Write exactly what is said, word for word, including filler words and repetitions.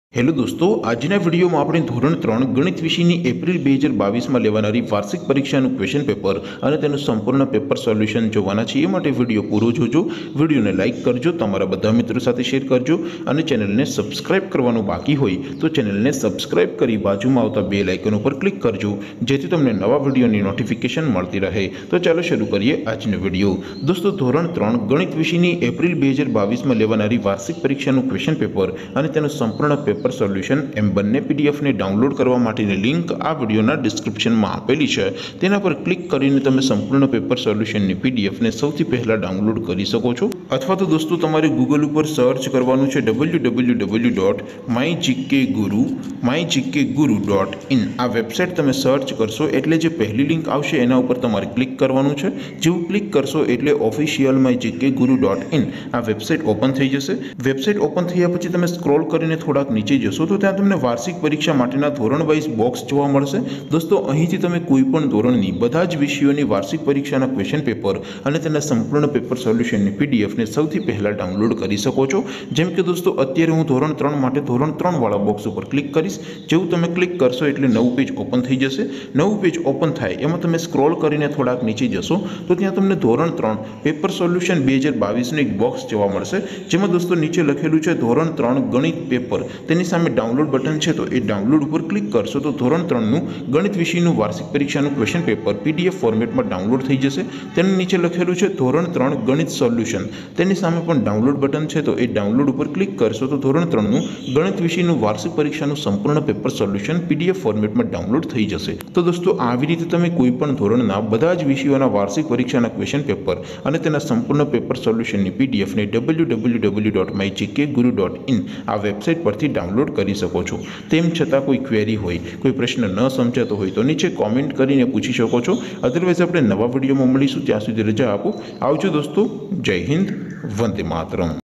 Hello दोस्तों, આજના વિડીયોમાં આપણે ધોરણ ત્રણ ગણિત વિષયની એપ્રિલ બે હજાર બાવીસમાં લેવાનારી વાર્ષિક પરીક્ષાનું ક્વેશ્ચન પેપર અને તેનું સંપૂર્ણ પેપર સોલ્યુશન જોવાના છે। એ માટે વિડીયો પૂરો જોજો, વિડીયોને લાઇક કરજો, તમારા બધા મિત્રો સાથે શેર કરજો અને ચેનલને સબસ્ક્રાઇબ કરવાનું બાકી હોય તો ચેનલને સબસ્ક્રાઇબ કરી બાજુમાં આવતા બેલ આઇકન ઉપર ક્લિક કરજો, જેથી તમને નવા વિડીયોની નોટિફિકેશન મળતી રહે। તો ચાલો શરૂ કરીએ આજનો વિડીયો। દોસ્તો, ધોરણ ત્રણ ગણિત વિષયની એપ્રિલ બે હજાર બાવીસમાં લેવાનારી વાર્ષિક પરીક્ષાનું ક્વેશ્ચન પેપર અને તેનું સંપૂર્ણ પેપર સોલ્યુશન એમ બંને પીડીએફ ને ડાઉનલોડ કરવા માટેની લિંક આ વિડિયોના ડિસ્ક્રિપ્શનમાં આપેલી છે। તેના પર ક્લિક કરીને તમે સંપૂર્ણ પેપર સોલ્યુશનની પીડીએફ ને સૌથી પહેલા ડાઉનલોડ કરી શકો છો। અથવા તો દોસ્તો તમારે ગૂગલ ઉપર સર્ચ કરવાનું છે W W W dot my GK guru my GK guru dot in. આ વેબસાઇટ તમે સર્ચ કરશો એટલે જે પહેલી લિંક આવશે એના ઉપર તમારે ક્લિક કરવાનું છે। જેવું ક્લિક કરશો એટલે official my GK guru dot in આ વેબસાઇટ ઓપન થઈ જશે। વેબસાઇટ ઓપન થયા પછી તમે સ્ક્રોલ કરીને થોડાક નીચે જશો તો ત્યાં તમને વાર્ષિક પરીક્ષા માટેના ધોરણ વાઇઝ બોક્સ જોવા મળશે। દોસ્તો, અહીંથી તમે કોઈ પણ ધોરણની બધા જ વિષયોની વાર્ષિક પરીક્ષાના ક્વેશ્ચન પેપર અને તેના સંપૂર્ણ પેપર સોલ્યુશનની પીડીએફને સૌથી પહેલા ડાઉનલોડ કરી શકો છો। જેમ કે દોસ્તો, અત્યારે હું ધોરણ ત્રણ માટે ધોરણ ત્રણ વાળા બોક્સ ઉપર ક્લિક કરીશ। જેવું તમે ક્લિક કરશો એટલે નવું પેજ ઓપન થઈ જશે। નવું પેજ ઓપન થાય એમાં તમે સ્ક્રોલ કરીને થોડાક નીચે જશો તો ત્યાં તમને ધોરણ ત્રણ પેપર સોલ્યુશન બે હજાર બાવીસનું એક બોક્સ જોવા મળશે, જેમાં દોસ્તો નીચે લખેલું છે ધોરણ ત્રણ ગણિત પેપર। તેની સામે ડાઉનલોડ બટન છે, તો એ ડાઉનલોડ ઉપર ક્લિક કરશો તો ધોરણ ત્રણનું ગણિત વિષયનું વાર્ષિક પરીક્ષાનું ક્વેશ્ચન પેપર પીડીએફ ફોર્મેટમાં ડાઉનલોડ થઈ જશે। તેની નીચે લખેલું છે ધોરણ ત્રણ ગણિત સોલ્યુશન, તેની સામે પણ ડાઉનલોડ બટન છે, તો એ ડાઉનલોડ ઉપર ક્લિક કરશો તો ધોરણ ત્રણનું ગણિત વિષયનું વાર્ષિક પરીક્ષાનું સંપૂર્ણ પેપર સોલ્યુશન પીડીએફ ફોર્મેટમાં ડાઉનલોડ થઈ જશે। તો દોસ્તો, આવી રીતે તમે કોઈ પણ ધોરણના બધા જ વિષયોના વાર્ષિક પરીક્ષાના ક્વેશ્ચન પેપર અને તેના સંપૂર્ણ પેપર સોલ્યુશનની પીડીએફને W W W dot my GK guru dot in આ વેબસાઇટ પરથી ડાઉનલોડ કરી શકો છો। તેમ છતાં કોઈ ક્વેરી હોય, કોઈ પ્રશ્ન ન સમજાતો હોય તો નીચે કોમેન્ટ કરીને પૂછી શકો છો। અધરવાઇઝ આપણે નવા વિડીયોમાં મળીશું, ત્યાં સુધી રજા આપો। આવજો દોસ્તો, જય હિન્દ, વંદે માતરમ।